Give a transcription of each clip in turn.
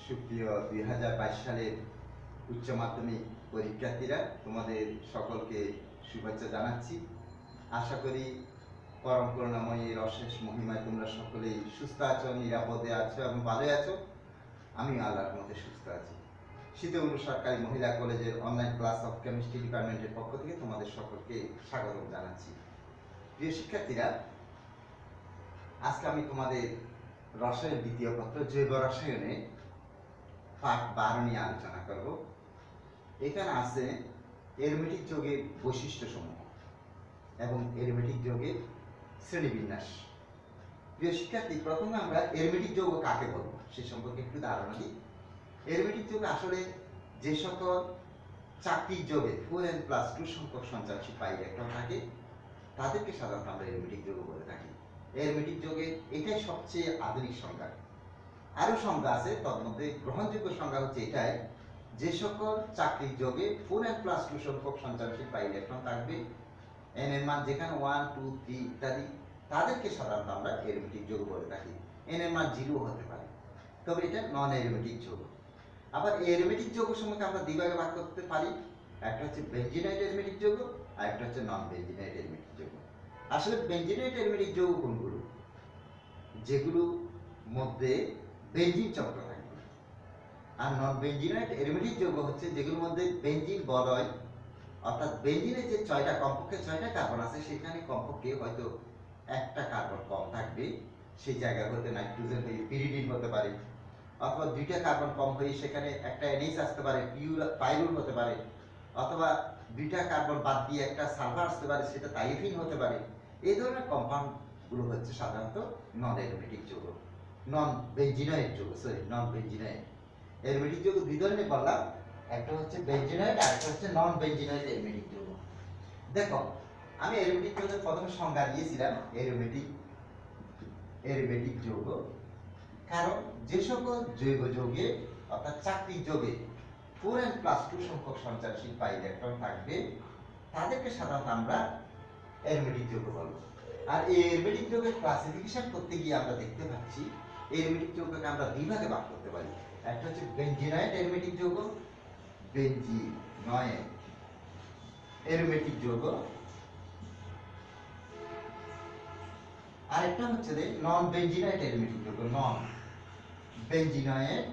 সুপ্রিয় 2022 সালের উচ্চ মাধ্যমিক পরীক্ষার্থীরা, তোমাদের সকলকে শুভেচ্ছা জানাচ্ছি। আশা করি পরম করুণাময়ীর অশেষ মহিমায় তোমরা সকলেই সুস্থ আছো, নিরাপদে আছো এবং ভালোই আছো। আমি আল্লাহর মধ্যে সুস্থ আছি। শীতলকুচি সরকারি মহিলা কলেজের অনলাইন ক্লাস অফ কেমিস্ট্রি ডিপার্টমেন্টের পক্ষ থেকে তোমাদের সকলকে স্বাগত জানাচ্ছি। প্রিয় শিক্ষার্থীরা, আজকে আমি তোমাদের রসায়ন দ্বিতীয় পত্র জৈব রসায়নে পাঠ 12 নিয়ে আলোচনা করব। এখানে আছে এরোমেটিক যৌগের বৈশিষ্ট্যসমূহ এবং এরোমেটিক যৌগের শ্রেণীবিন্যাস। প্রিয় শিক্ষার্থী, প্রথমে আমরা এরোমেটিক যৌগ কাকে বলবো সে সম্পর্কে একটু ধারণা দিই। এরোমেটিক যৌগ আসলে যে সকল চাকতিক যৌগে 4n+2 সংখ্যক সঞ্চালনশীল পাই ইলেকট্রন থাকে তাদেরকে সাধারণত আমরা এরোমেটিক যৌগ বলে থাকি। এরোমেটিক যৌগের এটাই সবচেয়ে আধুনিক সংজ্ঞা। আরো সংজ্ঞা আছে, তার মধ্যে গ্রহণযোগ্য সংজ্ঞা হচ্ছে এটাই, যে সকল চাকতিক যৌগে 4n+2 সংখ্যক সঞ্চালনশীল পাই ইলেকট্রন থাকবে, n এর মান যেখানে 1, 2, 3 ইত্যাদি, তাদেরকে সাধারণত আমরা এরোমেটিক যৌগ বলে থাকি। n এর মান 0 হতে পারে, তবে এটা নন এরোমেটিক যৌগ। আবার এরোমেটিক যৌগ সম্পর্কে আমরা দুই ভাগে ভাগ করতে পারি, একটা হচ্ছে বেনজিনাইট এরোমেটিক যৌগ আর একটা হচ্ছে নন বেনজিনাইট এরোমেটিক যৌগ। আসলে বেনজিনাইট এরোমেটিক যৌগ কোনগুলো? যেগুলো মধ্যে বেনজিন চক্র থাকবে। আর নন বেনজিনাইট এরোমেটিক যৌগ হচ্ছে যেগুলোর মধ্যে বেনজিন বলয়, অর্থাৎ বেনজিনের যে কমপক্ষে 6টা কার্বন আছে, সেখানে কমপক্ষে হয়তো একটা কার্বন কম থাকবে, সেই জায়গা হতে নাইট্রোজেন হয়ে পিরিডিন হতে পারে, অথবা 2টা কার্বন কম হয়ে সেখানে একটা NH আসতে পারে, পাইরুল হতে পারে, অথবা 2টা কার্বন বাদ দিয়ে একটা সালফার আসতে পারে, সেটা থাইওফিন হতে পারে। এই ধরনের কম্পাউন্ড গুলো হচ্ছে সাধারণত নন এরোমেটিক যৌগ, নন বেনজিনাইট যৌগ। নন বেনজিনাইট এরোমেটিক যৌগ দুই ধরনের বললাম, একটা হচ্ছে বেনজিনাইট আর একটা হচ্ছে নন বেনজিনাইট এরোমেটিক যৌগ। দেখো, আমি এরোমেটিক যৌগের প্রথমে সংজ্ঞা দিয়েছিলাম এরোমেটিক যৌগ, কারণ যে সকল জৈব যৌগে অর্থাৎ চাকতিক যৌগে 4n+2 সংখ্যক সঞ্চালনশীল পাই ইলেকট্রন থাকবে, তাদেরকে সাধারণত আমরা এরোমেটিক যৌগ বলবো। আর এই এরোমেটিক যৌগের ক্লাসিফিকেশন করতে গিয়ে আমরা দেখতে পাচ্ছি এরোমেটিক যৌগকে আমরা দুই ভাগে ভাগ করতে পারি। একটা হচ্ছে বেনজিনাইট এরোমেটিক যৌগ, বেনজিনয়েড এরোমেটিক যৌগ, আরেকটা হচ্ছে নন বেনজিনাইট এরোমেটিক যৌগ, নন বেনজিনয়েড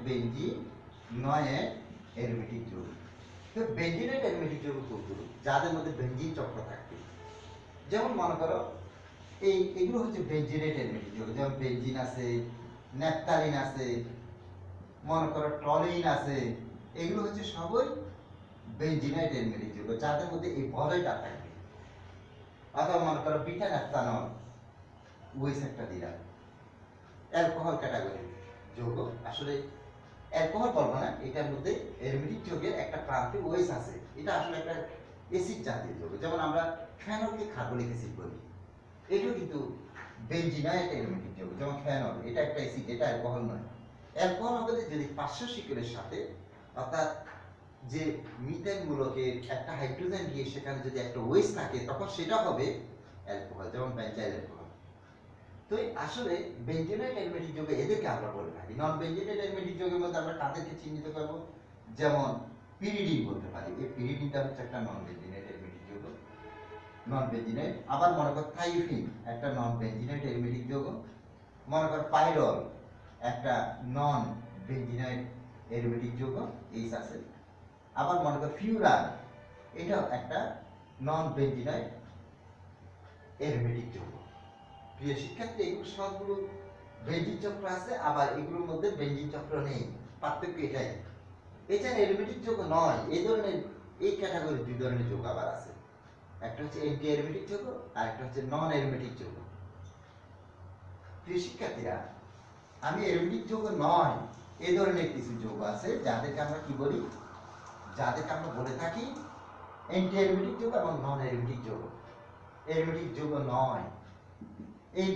এরোমেটিক যৌগ। তো বেনজিনাইট এরোমেটিক যৌগ কোনগুলো? যাদের মধ্যে বেনজিন চক্র থাকবে। যেমন মনে করো এগুলো হচ্ছে বেনজিনাইট এরোমেটিক যৌগ, যেমন বেনজিন আছে, ন্যাপথালিন আছে, মনে করো টলিন আছে, এগুলো হচ্ছে সবই বেনজিনাইট এরোমেটিক যৌগ, যাদের মধ্যে এই বলয়টা থাকবে। অথবা মনে করো বিটা ন্যাপথানল, ওএইচ একটা দিলাম, অ্যালকোহল ক্যাটাগরি যৌগ। আসলে অ্যালকোহল বলবো না, এটার মধ্যে এরোমেটিক যৌগের একটা প্রান্তে ওএইচ আছে, এটা আসলে একটা অ্যাসিড জাতীয় যৌগ। যেমন আমরা ফেনলকে কার্বলিক অ্যাসিড বলি, এটাও কিন্তু বেনজিনাইট এরোমেটিক যৌগ। যেমন ফেনল, এটা একটা অ্যাসিড, এটা অ্যালকোহল নয়। অ্যালকোহল হবে যদি পার্শ্ব শিকলের সাথে, অর্থাৎ যে মিথেন মূলকের একটা হাইড্রোজেন দিয়ে সেখানে যদি একটা ওএইচ থাকে, তখন সেটা হবে অ্যালকোহল, যেমন বেনজাইল অ্যালকোহল। তো আসলে বেনজিনাইট এরোমেটিক যৌগ এদেরকে আমরা বলে থাকি। নন বেনজিনাইট এরোমেটিক যৌগের মধ্যে আমরা কাদেরকে চিহ্নিত করব? যেমন পিরিডিন বলতে পারি, এই পিরিডিনটা হচ্ছে একটা নন বেনজিনাইট এরোমেটিক যৌগ, নন বেনজিনাইট। আবার মনে কর থাইওফিন একটা নন বেনজিনাইট এরোমেটিক যৌগ, মনে কর পাইরল একটা নন বেনজিনাইট এরোমেটিক যৌগ, এইচ আছে। আবার মনে কর ফিউরান, এটাও একটা নন বেনজিনাইট এরোমেটিক যৌগ। প্রিয় শিক্ষার্থী, এগুলো সবগুলো বেনজিন চক্র আছে, আবার এগুলোর মধ্যে বেনজিন চক্র নেই, পার্থক্য এটাই। এছাড়া এরোমেটিক যৌগ নয় এই ধরনের এই ক্যাটাগরি দুই ধরনের যৌগ আবার আছে, একটা হচ্ছে এন্টি এরোমেটিক যৌগ আর একটা হচ্ছে নন এরোমেটিক যৌগ। প্রিয় শিক্ষার্থীরা, আমি এরোমেটিক যৌগ নয় এই ধরনের কিছু যৌগ আছে যাদেরকে আমরা কি বলি, যাদেরকে আমরা বলে থাকি এন্টি এরোমেটিক যৌগ এবং নন এরোমেটিক যৌগ। এরোমেটিক যৌগ নয় এই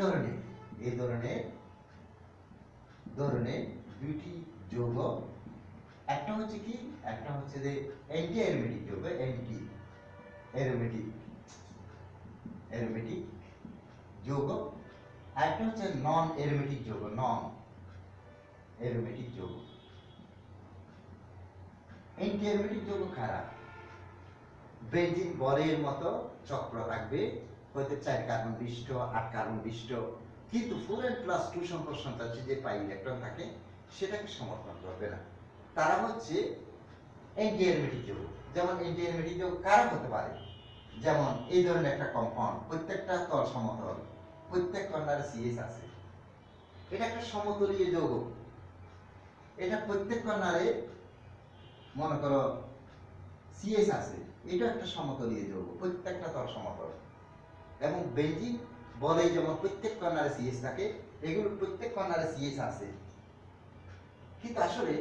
ধরনের দুইটি যৌগ, একটা হচ্ছে কি, একটা হচ্ছে যে অ্যান্টি এরোমেটিক যৌগ, অ্যান্টি এরোমেটিক যৌগ, আর একটা হচ্ছে নন এরোমেটিক যৌগ, নন এরোমেটিক যৌগ। অ্যান্টি অ্যারোমেটিক যৌগ খারাপ। বেঞ্জিন বলের মতো চক্র থাকবে, হয়তো 4 কার্বন বিশিষ্ট 8 কার্বন বিশিষ্ট, কিন্তু 4n+2 সংখ্যক সঞ্চালনশীল যে পাই ইলেকট্রন থাকে সেটাকে সমর্থন করবে না। তারা হচ্ছে অ্যান্টি অ্যারোমেটিক যৌগ। যেমন অ্যান্টি অ্যারোমেটিক যৌগ কারা হতে পারে, যেমন এই ধরনের একটা কম্পাউন্ড, প্রত্যেকটা তল সমতল, প্রত্যেক কর্নারে সিএস আছে, এটা একটা সমতলীয় যৌগ, এটা প্রত্যেক কর্নারে মনে করো সিএস আছে, এটা একটা সমতলীয় যৌগ, প্রত্যেকটা তল সমতল। এবং বেঞ্জিন বলে যেমন প্রত্যেক কর্নারে সিএস থাকে, এগুলো প্রত্যেক কর্নারে সিএস আছে, কিন্তু আসলে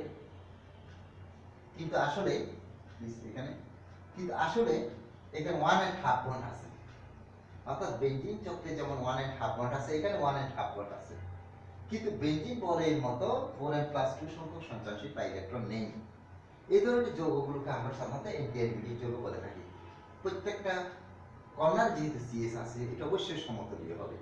এখানে 1.5 বন্ড আছে। অর্থাৎ বেঞ্জিন চক্রে যেমন 1.5 বন্ড আছে, এখানে 1.5 বন্ড আছে, কিন্তু বেঞ্জিন বলের মতো 4n+2 সংখ্যক সঞ্চালনশীল পাই ইলেকট্রন নেই। এই ধরনের যৌগগুলোকে আমরা সাধারণত অ্যান্টি অ্যারোমেটিক যৌগ বলে থাকি। প্রত্যেকটা কর্নার যেহেতু সিএস আছে, এটা অবশ্যই সমতলীয় হবে।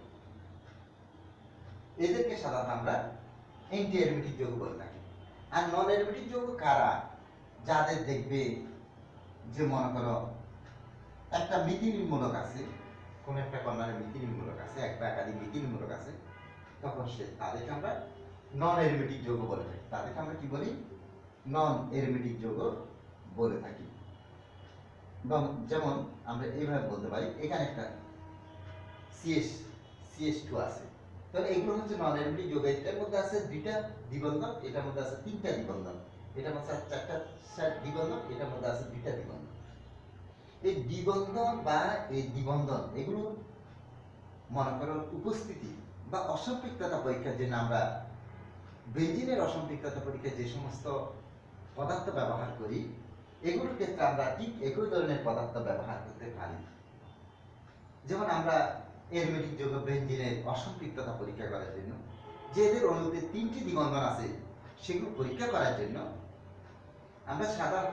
এদেরকে সাধারণত আমরা অ্যান্টি অ্যারোমেটিক যৌগ বলে থাকি। আর নন অ্যারোমেটিক যৌগ কারা, যাদের দেখবে যে মনে করো একটা মিথিলিনমূলক আছে, কোন একটা কর্নারে মিথিলিনমূলক আছে, একটা একাধিক মিথিলিনমূলক আছে, তখন তাদেরকে আমরা নন অ্যারোমেটিক যৌগ বলে থাকি। তাদেরকে আমরা কি বলি, নন অ্যারোমেটিক যৌগ বলে থাকি। যেমন আমরা এইভাবে বলতে পারি, এখানে একটা CH2 আছে, তাহলে এগুলো হচ্ছে নন অ্যারোমেটিক যৌগ। এটার মধ্যে আছে 2টা দ্বিবন্ধন, এটার মধ্যে আছে 3টা দ্বিবন্ধন, এটার মধ্যে আছে 4টা দ্বিবন্ধন, এটার মধ্যে আছে 2টা দ্বিবন্ধন। এই দ্বিবন্ধন বা এই দ্বিবন্ধন এগুলো মনে করো উপস্থিতি বা অসম্পৃক্ততা পরীক্ষার জন্য আমরা বেঞ্জিনের অসম্পৃক্ততা পরীক্ষায় যে সমস্ত পদার্থ ব্যবহার করি, এগুলোর ক্ষেত্রে আমরা ঠিক একই ধরনের পদার্থ ব্যবহার করতে পারি। যেমন আমরা অ্যারোমেটিক যৌগ বেঞ্জিনের অসম্পৃক্ততা পরীক্ষা করার জন্য, যে এদের অণুতে 3টি দ্বিবন্ধন আছে, সেগুলো পরীক্ষা করার জন্য আমরা সাধারণত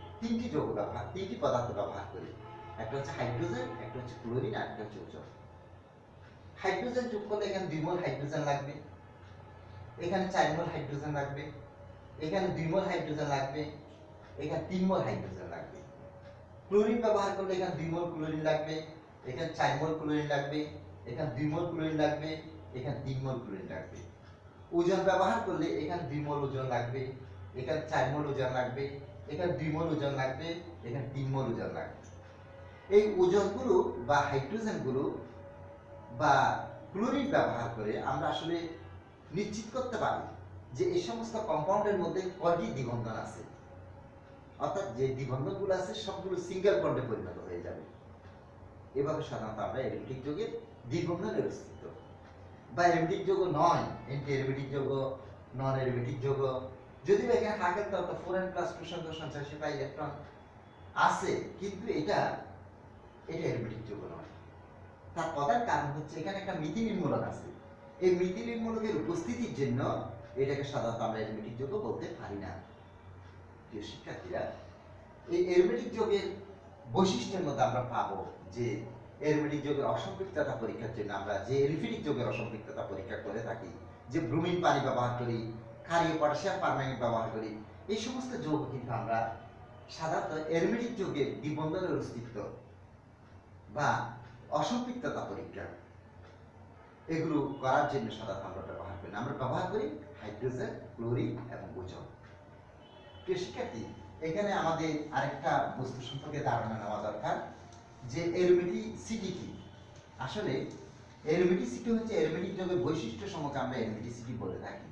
3টি পদার্থ ব্যবহার করি। একটা হচ্ছে হাইড্রোজেন, একটা হচ্ছে ক্লোরিন, আর একটা হচ্ছে ওজোন। হাইড্রোজেন যোগ করলে এখানে 2 মোল হাইড্রোজেন লাগবে, এখানে 4 মোল হাইড্রোজেন লাগবে, এখানে 2 মোল হাইড্রোজেন লাগবে, এখানে 3 মোল হাইড্রোজেন লাগবে। ক্লোরিন ব্যবহার করলে এখানে 2 মোল ক্লোরিন লাগবে, এখানে 4 মোল ক্লোরিন লাগবে, এখানে 2 মোল ক্লোরিন লাগবে, এখানে 3 মোল ক্লোরিন লাগবে। ওজন ব্যবহার করলে এখানে 2 মোল ওজন লাগবে, এখানে 4 মোল ওজন লাগবে, এখানে 2 মোল ওজন লাগবে, এখানে 3 মোল ওজন লাগবে। এই ওজনগুলো বা হাইড্রোজেনগুলো বা ক্লোরিন ব্যবহার করে আমরা আসলে নিশ্চিত করতে পারি যে এই সমস্ত কম্পাউন্ডের মধ্যে কয়টি দ্বিবন্ধন আছে। অর্থাৎ যে দ্বিবন্ধনগুলো আছে সবগুলো সিঙ্গেল বন্ডে পরিণত হয়ে যাবে। এভাবে সাধারণত আমরা অ্যারোমেটিক যৌগের দ্বিবন্ধনের অস্তিত্ব বা অ্যারোমেটিক যৌগ নয়, অ্যান্টি অ্যারোমেটিক যৌগ, নন অ্যারোমেটিক যৌগ, যদিও এখানে আগের তত্ত্ব 4n+2 সংখ্যক সঞ্চালনশীল পাই ইলেকট্রন আছে, কিন্তু এটা অ্যারোমেটিক যৌগ নয়। তার প্রধান কারণ হচ্ছে এখানে একটা মিথিলিনমূলক আছে। এই মিথিলিনমূলকের উপস্থিতির জন্য এটাকে সাধারণত আমরা অ্যারোমেটিক যৌগ বলতে পারি না। প্রিয় শিক্ষার্থীরা, এই অ্যারোমেটিক যৌগের বৈশিষ্ট্যের মধ্যে আমরা পাবো যে অ্যারোমেটিক যৌগের অসম্পৃক্ততা পরীক্ষার জন্য আমরা যে অ্যালিফিটিক যৌগের অসম্পৃক্ততা পরীক্ষা করে থাকি, যে ব্রোমিন পানি ব্যবহার করি, ক্ষারীয় পটাশিয়াম পারম্যাঙ্গনেট ব্যবহার করি, এই সমস্ত যৌগ কিন্তু আমরা সাধারণত অ্যারোমেটিক যৌগের দ্বিবন্ধনের অস্তিত্ব বা অসম্পৃক্ততা পরীক্ষা এগুলো করার জন্য সাধারণত আমরা ব্যবহার করি না। আমরা ব্যবহার করি হাইড্রোজেন, ক্লোরিন এবং ওজোন। প্রিয় শিক্ষার্থী, এখানে আমাদের আরেকটা বস্তু সম্পর্কে ধারণা নেওয়া দরকার যে অ্যারোমেটিসিটি কি। আসলে অ্যারোমেটিসিটি হচ্ছে অ্যারোমেটিক যৌগের বৈশিষ্ট্য সমূহকে আমরা অ্যারোমেটিসিটি বলে থাকি।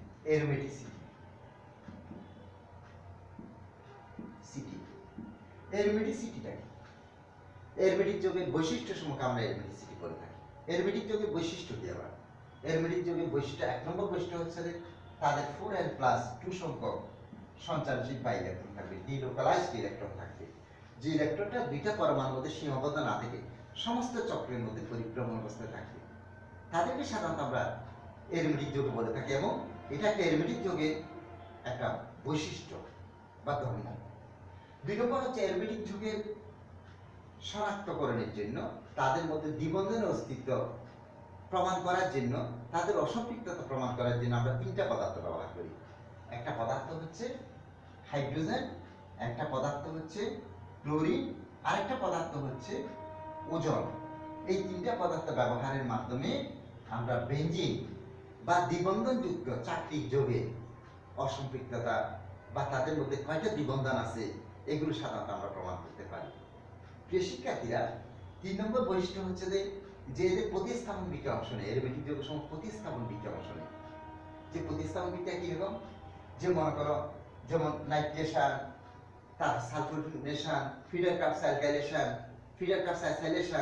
অ্যারোমেটিসিটিটা কি? অ্যারোমেটিক যৌগের বৈশিষ্ট্য সমূহকে আমরা অ্যারোমেটিসিটি বলে থাকি। অ্যারোমেটিক যৌগের বৈশিষ্ট্য কি আবার? অ্যারোমেটিক যৌগের বৈশিষ্ট্য 1 নম্বর বৈশিষ্ট্য হচ্ছে তাদের 4n+2 সংখ্যক সঞ্চালনশীল পাই ইলেকট্রন থাকবে, ডিলোকালাইজড ইলেকট্রন থাকবে। যে ইলেকট্রনটা 2টা পরমাণুর মধ্যে সীমাবদ্ধ না থেকে সমস্ত চক্রের মধ্যে পরিভ্রমণ অবস্থায় থাকবে, তাদেরকে সাধারণত আমরা অ্যারোমেটিক যৌগ বলে থাকি। এবং এটা একটা অ্যারোমেটিক যৌগের একটা বৈশিষ্ট্য বা ধর্ম। 2 নম্বর হচ্ছে অ্যারোমেটিক যৌগের শনাক্তকরণের জন্য, তাদের মধ্যে দ্বিবন্ধনের অস্তিত্ব প্রমাণ করার জন্য, তাদের অসম্পৃক্ততা প্রমাণ করার জন্য আমরা 3টা পদার্থ ব্যবহার করি। একটা পদার্থ হচ্ছে হাইড্রোজেন, একটা পদার্থ হচ্ছে ক্লোরিন, আরেকটা পদার্থ হচ্ছে ওজন। এই তিনটা পদার্থ ব্যবহারের মাধ্যমে আমরা বেঞ্জিন বা দ্বিবন্ধনযুক্ত চারটি যৌগের অসম্পৃক্ততা বা তাদের মধ্যে কয়টা দ্বিবন্ধন আছে এগুলো সাধারণত আমরা প্রমাণ করতে পারি। প্রিয় শিক্ষার্থীরা, 3 নম্বর বৈশিষ্ট্য হচ্ছে যে এদের প্রতিস্থাপন বিক্রিয়া অংশ নেই, অ্যারোমেটিক যৌগসমূহ প্রতিস্থাপন বিক্রিয়া অংশ নেই। যে প্রতিস্থাপন বিক্রিয়া কিরকম, যে মনে করো যেমন নাইট্রেশন, তার সালফোনেশন, ফিডার কার্বসাইলেশন, ফিডার কার্বসাইলেশন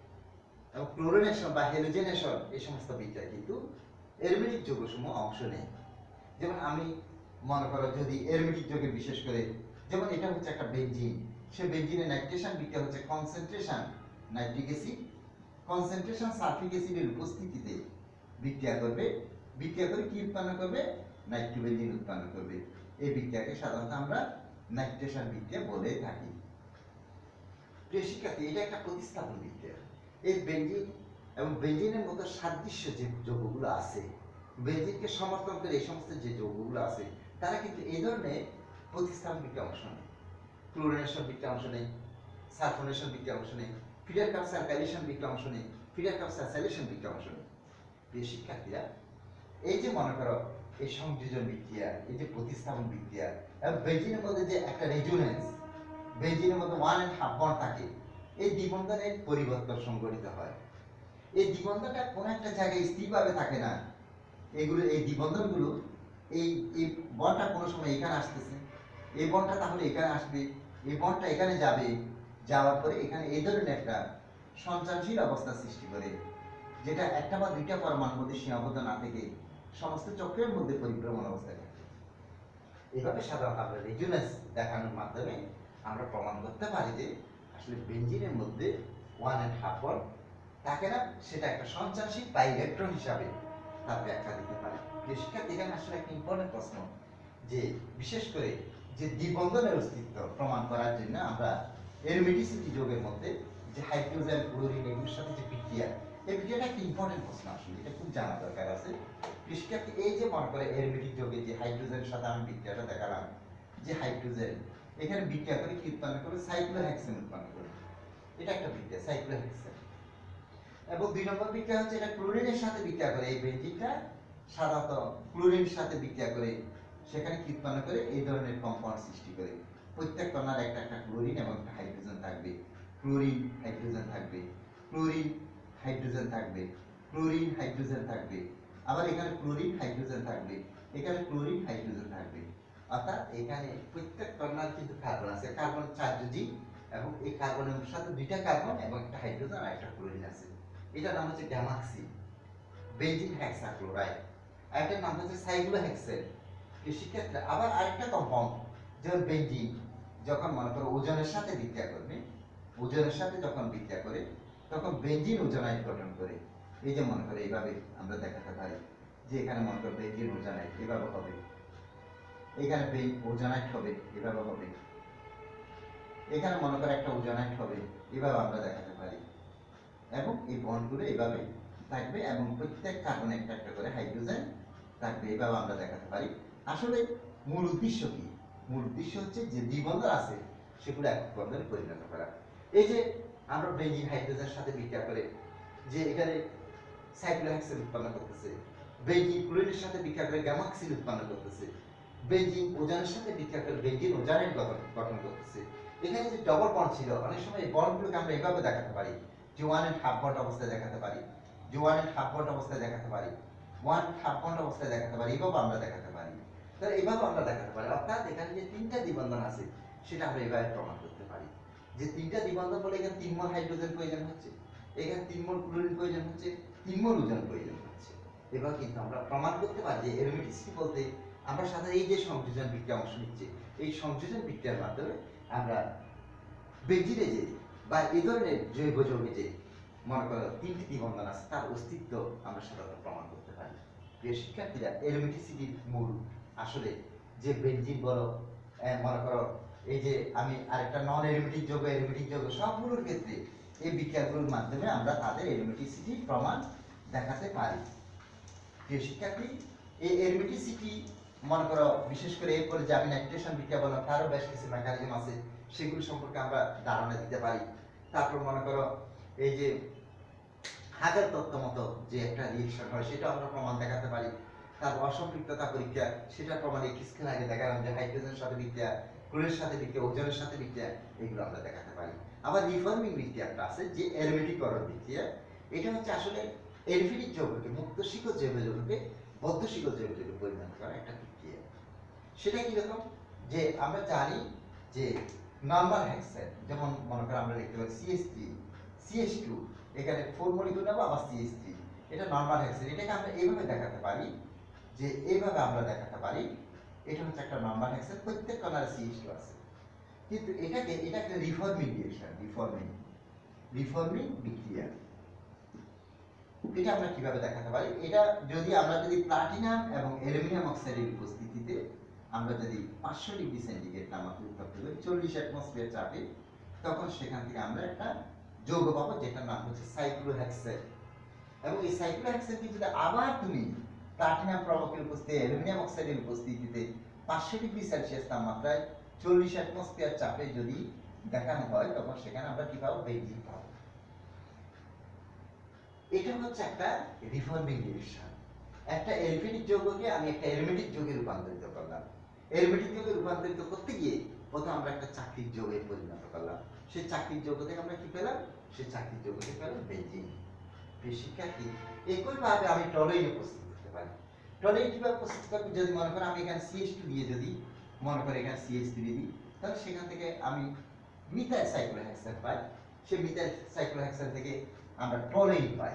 এবং ক্লোরিনেশন বা হ্যালোজেনেশন, এই সমস্ত বিক্রিয়া কিন্তু অ্যারোমেটিক যৌগসমূহ অংশ নেই। যেমন আমি মনে করো যদি অ্যারোমেটিক যৌগের বিশেষ করে, যেমন এটা হচ্ছে একটা বেনজিন, সে বেনজিনের নাইট্রেশন বিক্রিয়া হচ্ছে concentration nitric acid concentration sulphuric অ্যাসিডের উপস্থিতিতে বিক্রিয়া করবে, বিক্রিয়া করে কি উৎপন্ন করবে, নাইট্রোবেনজিন উৎপন্ন করবে। এই বিক্রিয়াকে সাধারণত আমরা নাইট্রেশন বিক্রিয়া বলে থাকি। প্রিয় শিক্ষার্থী, এটা একটা প্রতিস্থাপন বিক্রিয়া। এই বেনজিন এবং বেনজিনের মতো সাদৃশ্য যে যৌগগুলো আছে, বেনজিনকে সমর্থন করে এই সমস্ত যে যৌগগুলো আছে, তারা কিন্তু এই ধরনের প্রতিস্থাপন বিক্রিয়া অংশ নেয়। ক্লোরিনেশন বিক্রিয়া অংশ নেই, সালফোনেশন বিক্রিয়া অংশ নেই, ফিডার কার্বসাইলেশন বিক্রিয়া অংশ নেই, ফিডার কার্বসাইলেশন বিক্রিয়া অংশ নেই। প্রিয় শিক্ষার্থীরা, এই যে মনে করো এই সংযোজন বিক্রিয়া, এই যে প্রতিস্থাপন বিক্রিয়া এবং বেনজিনের মধ্যে যে একটা রেজোনেন্স, বেনজিনের মধ্যে 1.5 বন্ড থাকে, এই দ্বিবন্ধনের পরিবর্তন সংঘটিত হয়। এই দ্বিবন্ধনটা কোনো একটা জায়গায় স্থিরভাবে থাকে না। এই দ্বিবন্ধনগুলো এই বন্ডটা কোনো সময় এখানে আসতেছে, এই বন্ডটা তাহলে এখানে আসবে, এই বন্ডটা এখানে যাবে, যাওয়ার পরে এখানে এই ধরনের একটা সঞ্চারশীল অবস্থা সৃষ্টি করে, যেটা একটা বা দুইটা পরমাণুর মধ্যে সীমাবদ্ধ না থেকে সমস্ত চক্রের মধ্যে পরিভ্রমণ অবস্থায় থাকে। এইভাবে সাধারণত আমরা রেজোনেন্স দেখানোর মাধ্যমে আমরা প্রমাণ করতে পারি যে আসলে বেনজিনের মধ্যে 1.5 বন্ড থাকে না, সেটা একটা সঞ্চারশীল বা ইলেকট্রন হিসাবে তার ব্যাখ্যা দিতে পারে। শিক্ষার্থী, এখানে আসলে একটা ইম্পর্টেন্ট প্রশ্ন, যে বিশেষ করে যে দ্বিবন্ধনের অস্তিত্ব প্রমাণ করার জন্য আমরা অ্যারোমেটিসিটি যৌগের মধ্যে যে হাইড্রোজেন, ক্লোরিন এগুলোর সাথে যে বিক্রিয়া, এই বিক্রিয়াটা একটা ইম্পর্টেন্ট প্রশ্ন, আসলে এটা খুব জানা দরকার আছে। শিক্ষার্থী, এই যে মনে করে অ্যারোমেটিক যৌগে যে হাইড্রোজেনের সাথে আমি বিক্রিয়াটা দেখালাম, যে হাইড্রোজেন এখানে বিক্রিয়া করে কি উৎপন্ন করে, সাইক্লোহেক্সেন উৎপন্ন করে, এটা একটা বিক্রিয়া সাইক্লোহেক্সেন। এবং 2 নম্বর বিক্রিয়া হচ্ছে এটা ক্লোরিনের সাথে বিক্রিয়া করে, এই বেনজিনটা সাধারণত ক্লোরিনের সাথে বিক্রিয়া করে সেখানে কি উৎপন্ন করে, এই ধরনের কম্পাউন্ড সৃষ্টি করে। প্রত্যেক কণার একটা একটা ক্লোরিন এবং একটা হাইড্রোজেন থাকবে, ক্লোরিন হাইড্রোজেন থাকবে, ক্লোরিন হাইড্রোজেন থাকবে, ক্লোরিন হাইড্রোজেন থাকবে, আবার এখানে ক্লোরিন হাইড্রোজেন থাকবে, এখানে ক্লোরিন হাইড্রোজেন থাকবে। অর্থাৎ এখানে প্রত্যেক কণার কিন্তু কার্বন আছে, কার্বন 4 যোজি, এবং এই কার্বনের সাথে 2টা কার্বন এবং একটা হাইড্রোজেন আর একটা ক্লোরিন আছে। এটার নাম হচ্ছে গ্যামাক্সি বেনজিন হেক্সাক্লোরাইড। আরেকটার নাম হচ্ছে সাইক্লোহেক্সেন। এই শিক্ষার্থীরা, আবার আরেকটা কম্পাউন্ড যেমন বেনজিন যখন মনে করো ওজনের সাথে বিক্রিয়া করবে, ওজনের সাথে যখন বিক্রিয়া করে তখন বেনজিন ওজোনাইড গঠন করে। এই যে মনে করো এইভাবে আমরা দেখাতে পারি যে এখানে মনে করো বেনজিন ওজোনাইড এভাবে হবে, এখানে ওজোনাইড হবে এভাবে হবে, এখানে মনে করো একটা ওজোনাইড হবে, এভাবে আমরা দেখাতে পারি। এবং এই বন্ডগুলো এইভাবে থাকবে এবং প্রত্যেক কার্বনে একটা একটা করে হাইড্রোজেন থাকবে, এইভাবে আমরা দেখাতে পারি। আসলে মূল উদ্দেশ্য কি? মূল উদ্দেশ্য হচ্ছে যে দ্বিবন্ধন আছে সেগুলো একক বন্ধনে পরিণত করা। এই যে আমরা বেনজিন হাইড্রোজেনের সাথে বিক্রিয়া করে যে এখানে সাইক্লোহেক্সেন উৎপন্ন করতেছে, বেনজিন ক্লোরিনের সাথে বিক্রিয়া করে গ্যামাক্সিন উৎপন্ন করতেছে, বেনজিন ওজনের সাথে বিক্রিয়া করে বেনজিন ওজোনাইড গঠন করতেছে। এখানে যে ডবল বন্ড ছিল, অনেক সময় এই বন্ডগুলোকে আমরা এভাবে দেখাতে পারি যে 1.5 বন্ড অবস্থায় দেখাতে পারি, যে 1.5 বন্ড অবস্থায় দেখাতে পারি, 1.5 বন্ড অবস্থায় দেখাতে পারি, এভাবে আমরা দেখাতে পারি। তাহলে এভাবে আমরা দেখাতে পারি, অর্থাৎ এখানে যে 3টা দ্বিবন্ধন আছে সেটা আমরা এভাবে প্রমাণ করতে পারি যে 3টা দ্বিবন্ধন বলে এখানে 3 মোল হাইড্রোজেন প্রয়োজন হচ্ছে, এখানে 3 মোল ক্লোরিন প্রয়োজন হচ্ছে, 3 মোল ওজন প্রয়োজন হচ্ছে। এবার কিন্তু আমরা প্রমাণ করতে পারি যে অ্যারোমেটিসিটি বলতে আমরা সাধারণত এই যে সংযোজন বিক্রিয়া অংশ নিচ্ছে, এই সংযোজন বিক্রিয়ার মাধ্যমে আমরা বেনজিনে যে বা এই ধরনের জৈব যৌগে যে মনে করো 3টি দ্বিবন্ধন আছে তার অস্তিত্ব আমরা সাধারণত প্রমাণ করতে পারি। প্রিয় শিক্ষার্থীরা, অ্যারোমেটিসিটির মূল আসলে যে বেনজিন বলো, মনে করো এই যে আমি আরেকটা নন অ্যারোমেটিক যৌগ, অ্যারোমেটিক যৌগ, সবগুলোর ক্ষেত্রে এই বিক্রিয়াগুলোর মাধ্যমে আমরা তাদের অ্যারোমেটিসিটি প্রমাণ দেখাতে পারি। প্রিয় শিক্ষার্থী, এই অ্যারোমেটিসিটি মনে করো বিশেষ করে এরপরে যে আমি নাইট্রেশন বিক্রিয়া বললাম তারও বেশ কিছু মেকানিজম আছে, সেগুলো সম্পর্কে আমরা ধারণা দিতে পারি। তারপর মনে করো এই যে হাজার তত্ত্ব মতো যে একটা রিয়েকশন হয় সেটা আমরা প্রমাণ দেখাতে পারি। তারপর অসম্পৃক্ততা পরীক্ষা, সেটা প্রমাণ কিছুক্ষণ আগে দেখালাম যে হাইড্রোজেনের সাথে বিক্রিয়া, ক্লোরিনের সাথে বিক্রিয়া, ওজনের সাথে বিক্রিয়া, এগুলো আমরা দেখাতে পারি। আবার রিফর্মিং বিক্রিয়া একটা আছে যে অ্যারোমেটিকরণ বিক্রিয়া, এটা হচ্ছে আসলে এলফিনিক যৌগকে, মুক্ত শিকড় জৈব যৌগকে বদ্ধ শিকড় জৈব যৌগে পরিণত করা একটা বিক্রিয়া। সেটা কিরকম, যে আমরা জানি যে নরমাল হেক্সেন, যেমন মনে করো আমরা লিখতে পারি CH3 CH2, এখানে 4 মলিকিউল নেবো আবার CH3, এটা নরমাল হেক্সেন। এটাকে আমরা এইভাবে দেখাতে পারি, যে এইভাবে আমরা দেখাতে পারি এটা হচ্ছে একটা নরমাল হেক্সেন, প্রত্যেক কণার CH2 আছে। কিন্তু এটা একটা রিফর্মিং রিঅ্যাকশন, রিফর্মিং বিক্রিয়া। এটা আমরা কিভাবে দেখাতে পারি, এটা যদি প্লাটিনাম এবং অ্যালুমিনিয়াম অক্সাইডের উপস্থিতিতে আমরা যদি 500 ডিগ্রি সেন্টিগ্রেড তাপমাত্রা উত্তপ্ত করি 40 অ্যাটমসফিয়ার চাপে, তখন সেখান থেকে আমরা একটা যৌগ পাবো যেটার নাম হচ্ছে সাইক্লোহেক্সেন। এবং এই সাইক্লোহেক্সেনকে যদি আবার তুমি প্লাটিনাম প্রবকের উপস্থিতিতে, অ্যালুমিনিয়াম অক্সাইডের উপস্থিতিতে 500 ডিগ্রি সেলসিয়াস তাপমাত্রায় 40 অ্যাটমসফিয়ার চাপে যদি দেখানো হয়, তখন সেখানে আমরা কি পাবো, বেঞ্জিন পাবো। এটা হচ্ছে একটা রিফর্মিং রিঅ্যাকশন। একটা অ্যালফিনিক যৌগকে আমি একটা অ্যারোমেটিক যৌগে রূপান্তরিত করলাম। অ্যারোমেটিক যৌগে রূপান্তরিত করতে গিয়ে প্রথম আমরা একটা চাকরির যৌগে পরিণত করলাম। সেই চাকরির যৌগ থেকে আমরা কি পেলাম, সেই চাকরির যৌগ থেকে পেলাম বেঞ্জিন। প্রিয় শিক্ষার্থী, একইভাবে আমি টলুইনে প্রস্তুত করতে পারি। টলুইন কিভাবে প্রস্তুত করব, যদি মনে করো আমি এখানে CH2 দিয়ে যদি মনে করো এখানে CH3 দিই, তাহলে সেখান থেকে আমি মিথাইল সাইক্লোহেক্সেন পাই। সেই মিথাইল সাইক্লোহেক্সেন থেকে আমরা টলুইন পাই।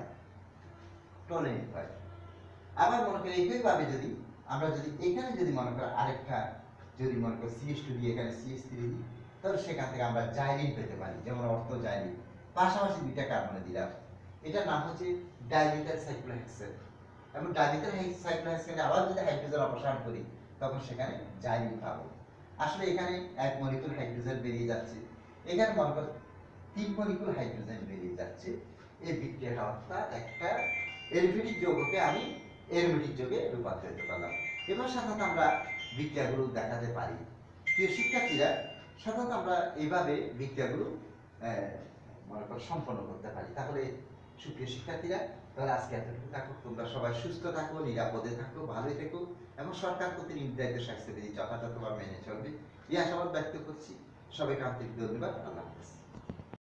আবার মনে করি একইভাবে যদি আমরা এখানে মনে করো আরেকটা যদি মনে করো CH2 দিয়ে এখানে CH3 দিই, তাহলে সেখান থেকে আমরা জাইলিন পেতে পারি, যেমন অর্থোজাইলিন। পাশাপাশি দুইটা কার্বনে দিলাম, এটার নাম হচ্ছে ডাইমিথাইল সাইক্লোহেক্সেন। এবং ডাইমিথাইল সাইক্লোহেক্সেনে আবার যদি হাইড্রোজেন অপসারণ করি, তখন সেখানে জাইলিন পাবো। আসলে এখানে এক মলিকুল হাইড্রোজেন বেরিয়ে যাচ্ছে, এখানে মনে করো 3 মলিকুল হাইড্রোজেন বেরিয়ে যাচ্ছে। এই বিক্রিয়াটা অর্থাৎ একটা অ্যালফিনিক যৌগকে আমি অ্যারোমেটিক যৌগে রূপান্তরিত করলাম। এবার সাধারণত আমরা বিক্রিয়াগুলো দেখাতে পারি। প্রিয় শিক্ষার্থীরা, সাধারণত আমরা এইভাবে বিক্রিয়াগুলো মনে করো সম্পন্ন করতে পারি। তাহলে সুপ্রিয় শিক্ষার্থীরা, তাহলে আজকে এতটুকু থাকুক। তোমরা সবাই সুস্থ থাকো, নিরাপদে থাকো, ভালোই থেকো এবং সরকার কর্তৃক নির্ধারিত স্বাস্থ্যবিধি যথাযথভাবে মেনে চলবে এই আশাবাদ ব্যক্ত করছি। সবাইকে আন্তরিক ধন্যবাদ। আল্লাহ হাফেজ।